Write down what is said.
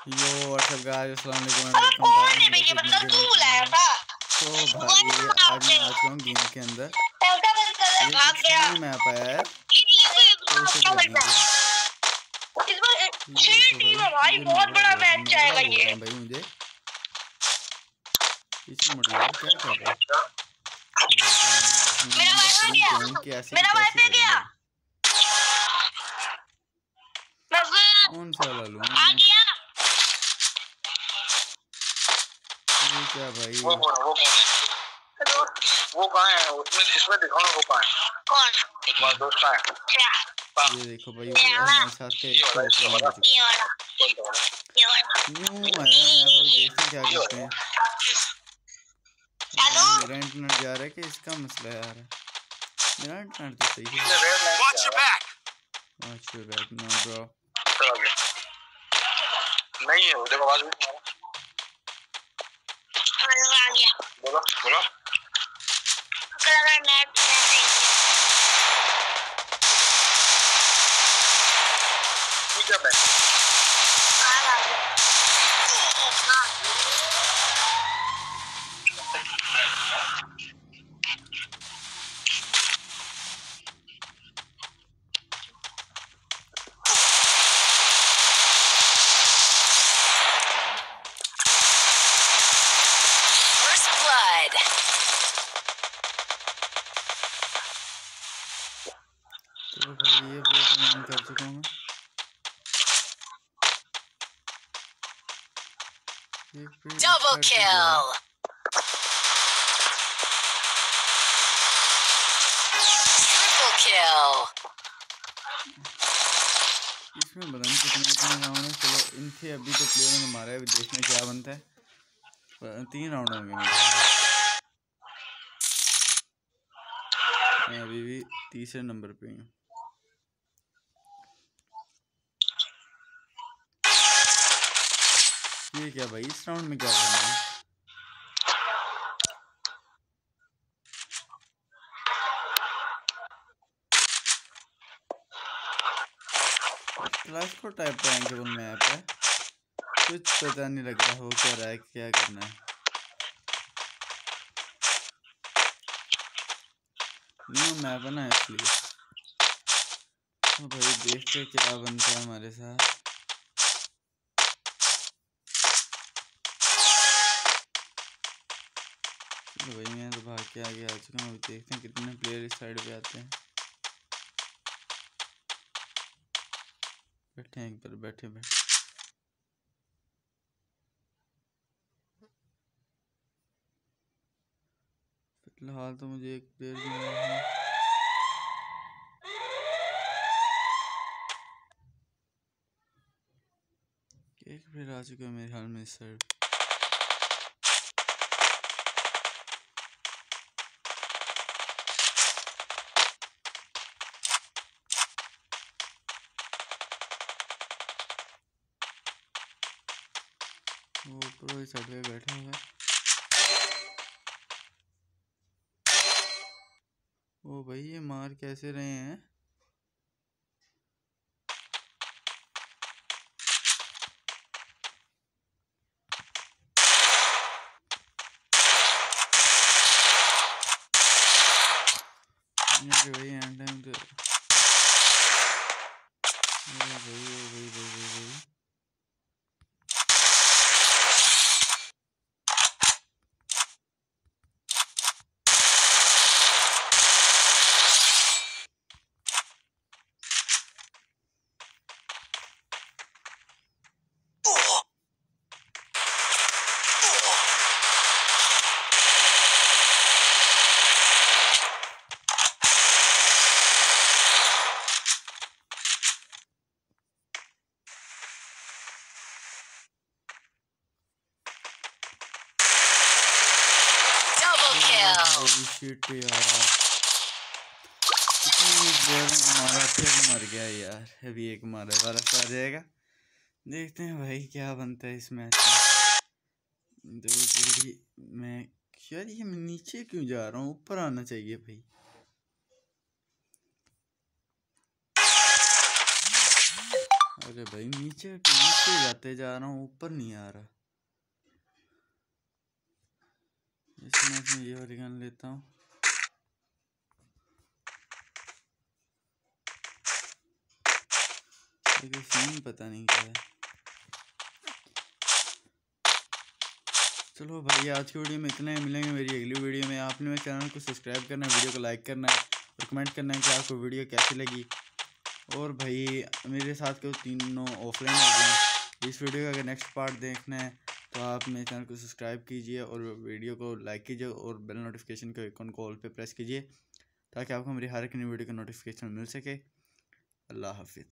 यो WhatsApp guys, अस्सलाम वालेकुम कौन है भैया? बंदा तू बुलाया था। तो भाई आज मैं आ चुका हूँ गेम के अंदर। ये भाग कुछ गया। न्यू मैप आया है तो इसे क्या खेलेंगे। करना है? इस बार ये 6 देखो टीम है भाई, ये बहुत बड़ा मैच मुगला जाएगा बोल रहे ये। हैं भाई मुझे। पीछे मुड़ यार, क्या कर रहे हैं? मेरा वाईफाई गया। मेरा वाईफाई गया। कौन सा वाला लूं? आ गया। ये क्या भाई? वो कहाँ है? उसमें इसमें दिखाओ वो कहाँ है? कौन? तुम्हारा दोस्त कहाँ है? क्या? ये देखो भाई, वो हमारे साथ के न्यू आया है यहाँ पर। देखते हैं क्या करते हैं। मेरा इंटरनेट जा रहा है कि इसका मसला है यार? मेरा इंटरनेट तो सही है। Watch your back. Watch your back, no bro. नहीं है, देखो आवाज में आ गया। बोलो बोलो। नेट ठीक है भाई। तो भाई ये प्लेन कर चुका हूँ मैं। Double kill. Triple kill. इसमें पता नहीं कितने राउंड है। चलो इनसे अभी तो प्लेयर ने मारा है, अभी देखने क्या बनता है। 3 राउंड होंगे मेरे। मैं अभी भी तीसरे नंबर पे हूँ। ये क्या भाई, इस राउंड में क्या करना है? क्लासिको टाइप का एंकेबल मैप है, कुछ पता नहीं लग रहा हो क्या रहा है, क्या करना है। न्यू मैप है ना इसलिए। तो भाई देखते क्या बनता है हमारे साथ। तो भाई मैं तो भाग के आगे आ चुका हूँ। अभी देखते हैं कितने प्लेयर इस साइड पे आते हैं। बैठे हैं एक बार, बैठे फिलहाल तो मुझे एक प्लेयर भी नहीं है। एक प्लेयर आ चुका है मेरे हाल में इस साइड। वो ऊपर इस साइड पे बैठा हुआ है। ओ भाई ये मार कैसे रहे हैं? भाई एंड टाइम तो भाई शिट यार, कितनी देर में मारा, फिर मर गया यार। अभी एक मारे वाला आ जाएगा। देखते हैं भाई क्या बनता है इस मैच में। दो पूरी मैं यार, ये मैं नीचे क्यों जा रहा हूँ? ऊपर आना चाहिए भाई। अरे भाई नीचे नीचे जाते जा रहा हूँ, ऊपर नहीं आ रहा। इसमें ये वाली गन लेता हूँ। लेकिन सीन पता नहीं क्या है। चलो भाई आज की वीडियो में इतना ही, मिलेंगे मेरी अगली वीडियो में। आपने मेरे चैनल को सब्सक्राइब करना है, वीडियो को लाइक करना है और कमेंट करना है कि आपको वीडियो कैसी लगी। और भाई मेरे साथ के तीनों ऑफलाइन हो गए। इस वीडियो का अगर नेक्स्ट पार्ट देखना है तो आप मेरे चैनल को सब्सक्राइब कीजिए और वीडियो को लाइक कीजिए और बेल नोटिफिकेशन के आइकन को ऑल पे प्रेस कीजिए ताकि आपको मेरी हर एक नई वीडियो का नोटिफिकेशन मिल सके। अल्लाह हाफिज़।